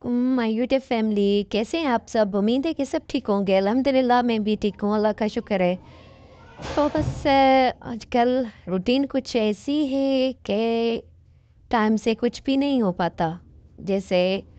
My YouTube family, कैसे हैं आप सब। उम्मीद है कि सब ठीक होंगे। अल्हम्दुलिल्लाह मैं भी ठीक हूँ, अल्लाह का शुक्र है। तो बस आजकल रूटीन कुछ ऐसी है कि टाइम से कुछ भी नहीं हो पाता। जैसे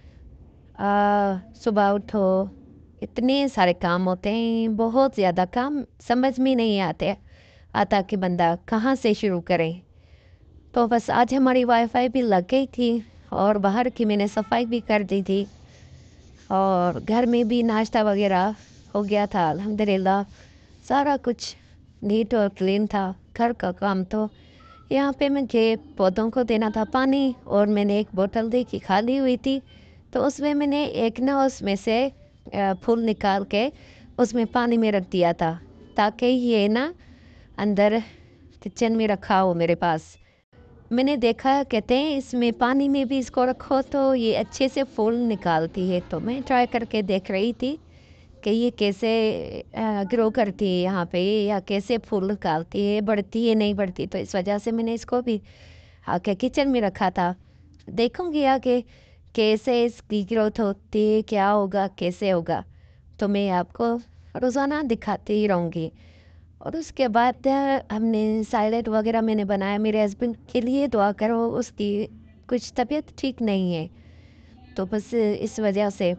सुबह उठो, इतने सारे काम होते हैं, बहुत ज़्यादा काम, समझ में नहीं आते आता कि बंदा कहाँ से शुरू करे। तो बस आज हमारी वाईफाई भी लग गई थी और बाहर की मैंने सफाई भी कर दी थी और घर में भी नाश्ता वगैरह हो गया था अल्हम्दुलिल्लाह। सारा कुछ नीट और क्लीन था। घर का काम तो यहाँ पे मुझे पौधों को देना था पानी, और मैंने एक बोतल देखी खाली हुई थी, तो उसमें मैंने एक ना उसमें से फूल निकाल के उसमें पानी में रख दिया था, ताकि ये ना अंदर किचन में रखा हो मेरे पास। मैंने देखा, कहते हैं इसमें पानी में भी इसको रखो तो ये अच्छे से फूल निकालती है। तो मैं ट्राई करके देख रही थी कि ये कैसे ग्रो करती है यहाँ पे, या कैसे फूल निकालती है, बढ़ती है नहीं बढ़ती। तो इस वजह से मैंने इसको भी आके किचन में रखा था। देखूँगी आगे कैसे इसकी ग्रोथ होती है, क्या होगा कैसे होगा, तो मैं आपको रोज़ाना दिखाती ही रहूँगी। और उसके बाद हमने सैलेड वगैरह मैंने बनाया। मेरे हस्बैंड के लिए दुआ करो, उसकी कुछ तबीयत ठीक नहीं है, तो बस इस वजह से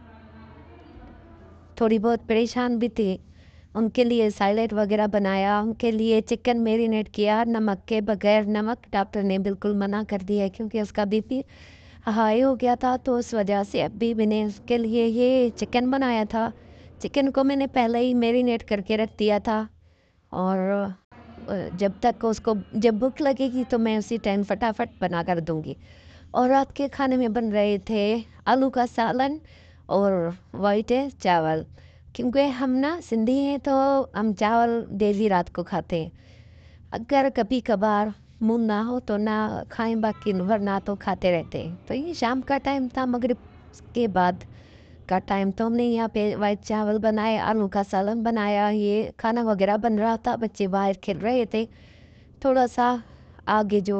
थोड़ी बहुत परेशान भी थी। उनके लिए सैलेड वगैरह बनाया, उनके लिए चिकन मैरिनेट किया नमक के बगैर। नमक डॉक्टर ने बिल्कुल मना कर दिया है क्योंकि उसका बीपी हाई हो गया था, तो उस वजह से अभी मैंने उसके लिए ये चिकन बनाया था। चिकन को मैंने पहले ही मैरिनेट करके रख दिया था, और जब तक उसको जब भूख लगेगी तो मैं उसी टाइम फटाफट बना कर दूँगी। और रात के खाने में बन रहे थे आलू का सालन और वाइट चावल, क्योंकि हम ना सिंधी हैं तो हम चावल डेली रात को खाते हैं। अगर कभी कभार मूड ना हो तो ना खाएं, बाकी वरना तो खाते रहते हैं। तो ये शाम का टाइम था, मगरिब के बाद का टाइम, तो हमने यहाँ पे वाइट चावल बनाए, आलू का सालन बनाया, ये खाना वगैरह बन रहा था। बच्चे बाहर खेल रहे थे। थोड़ा सा आगे जो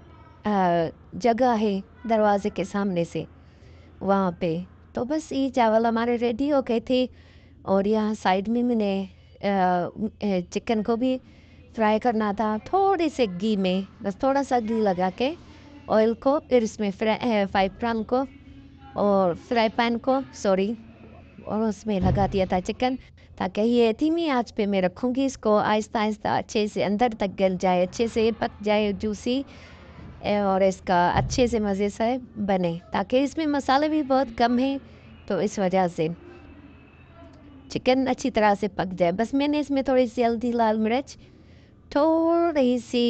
जगह है दरवाजे के सामने से, वहाँ पे तो बस ये चावल हमारे रेडी हो गए थे। और यहाँ साइड में मैंने चिकन को भी फ्राई करना था, थोड़े से घी में, बस थोड़ा सा घी लगा के ऑयल को, फिर इसमें फ्राई पैन को और फ्राई पैन को सॉरी, और उसमें लगा दिया था चिकन, ताकि ये धीमी आंच पे मैं रखूँगी इसको, आहिस्ता आहिस्ता अच्छे से अंदर तक गल जाए, अच्छे से पक जाए, जूसी, और इसका अच्छे से मज़े से बने, ताकि इसमें मसाले भी बहुत कम हैं, तो इस वजह से चिकन अच्छी तरह से पक जाए। बस मैंने इसमें थोड़ी सी हल्दी, लाल मिर्च, थोड़ी सी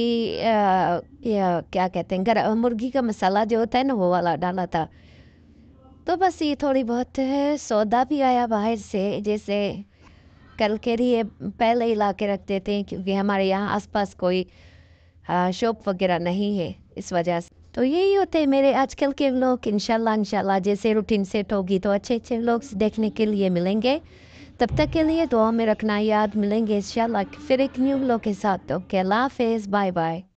या क्या कहते हैं मुर्गी का मसाला जो होता है ना, वो वाला डाला था। तो बस ये थोड़ी बहुत सौदा भी आया बाहर से, जैसे कल के लिए पहले ही ला के रख देते हैं, क्योंकि हमारे यहाँ आसपास कोई शॉप वगैरह नहीं है, इस वजह से। तो यही होते हैं मेरे आजकल के व्लॉग। इंशाल्लाह इंशाल्लाह जैसे रूटीन सेट होगी तो अच्छे अच्छे व्लॉग्स देखने के लिए मिलेंगे। तब तक के लिए दुआ में रखना याद। मिलेंगे इंशाल्लाह फिर एक न्यू व्लॉग के साथ। ओके, अल्लाह हाफिज़, बाय बाय।